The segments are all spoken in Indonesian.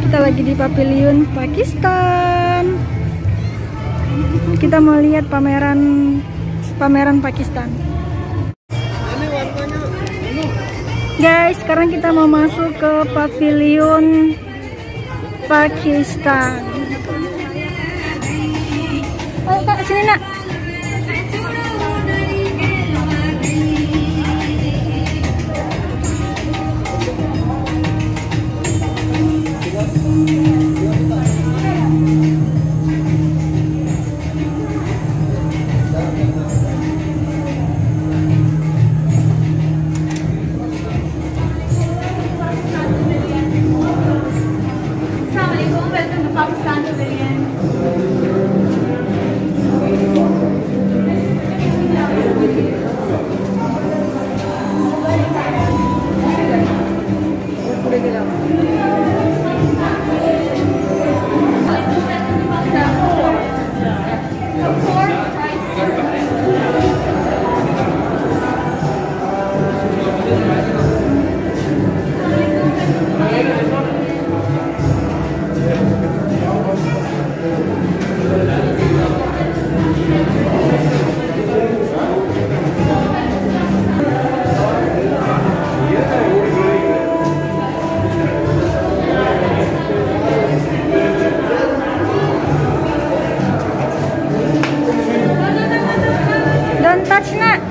Kita lagi di pavilion Pakistan. Kita mau lihat pameran Pakistan. Guys, sekarang kita mau masuk ke pavilion Pakistan. Oh, Kak, sini nak. Don't touch nak.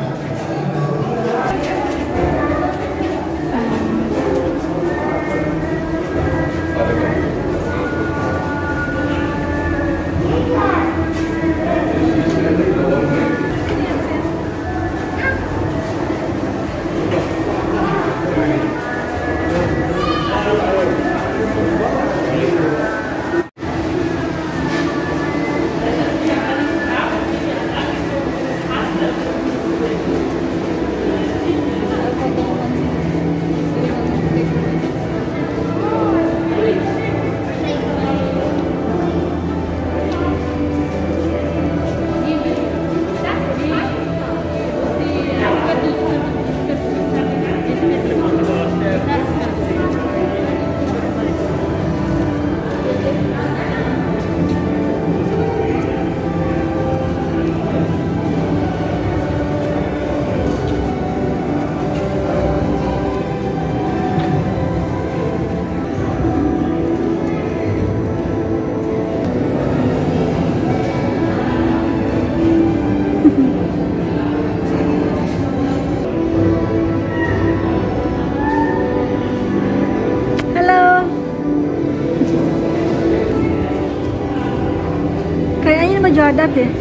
Kayaknya ini baju adat ya.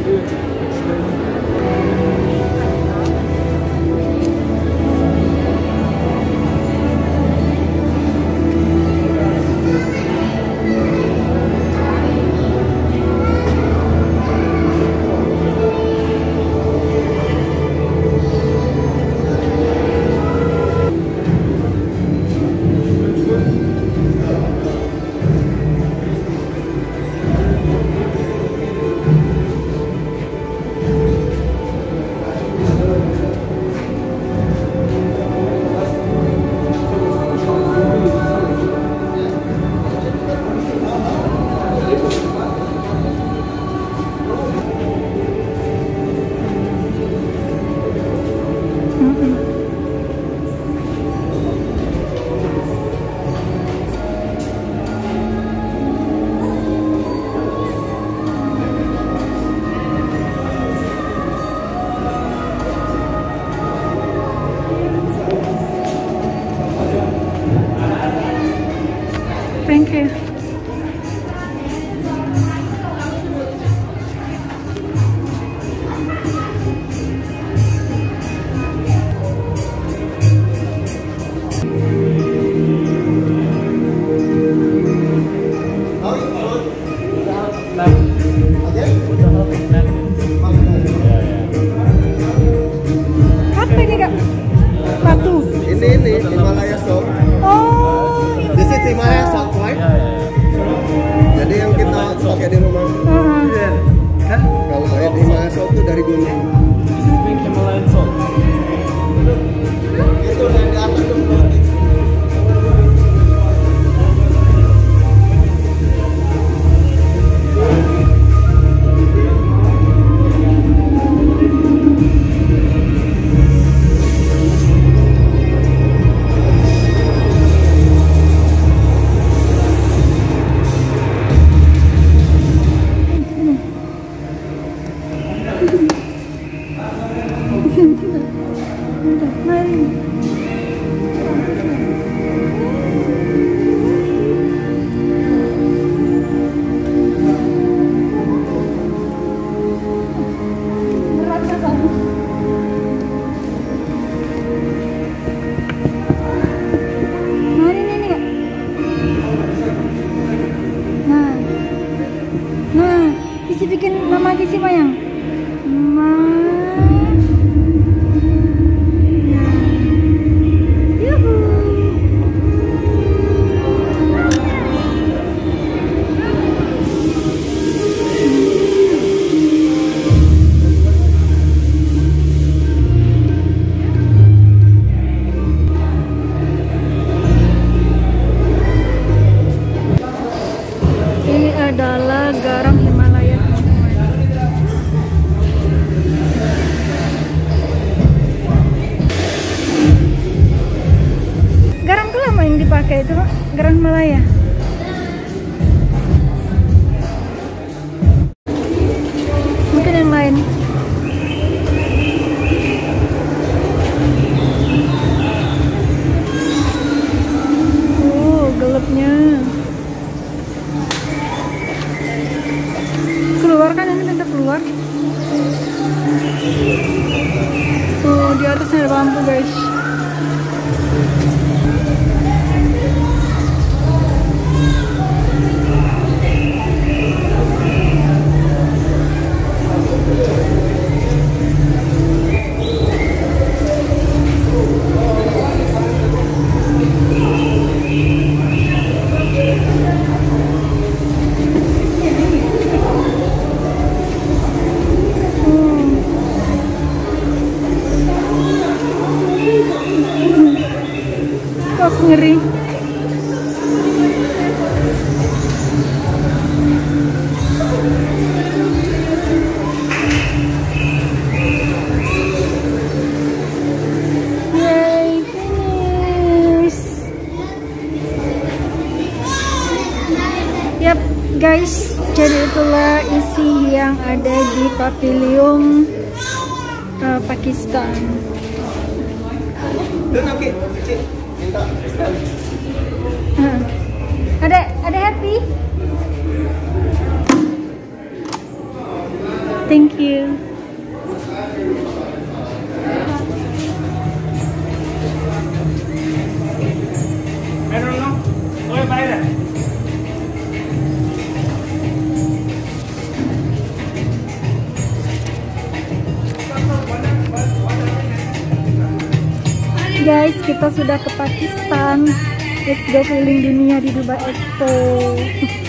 Thank you. Apa ini Kak? Batu. Ini Himalaya Salt. Oh, This is Himalaya Salt, right? Jadi yang kita pakai di rumah. Kalau air Himalaya Salt itu dari gunung. This is pink Himalayan salt. Itu yang di atas tuh. Bikin nama Cici Mayang. Ini adalah garam Himalaya. Garam kelapa yang dipakai itu garam Himalaya. Mungkin yang lain. Oh, gelapnya. Keluar kan, ini tetap keluar. Tuh di atasnya ada lampu guys. Ngeri. Yay, finish. Yap guys, jadi itulah isi yang ada di pavilion Pakistan. Ada happy? Thank you. Guys, kita sudah ke Pakistan. Let's go keliling dunia di Dubai Expo.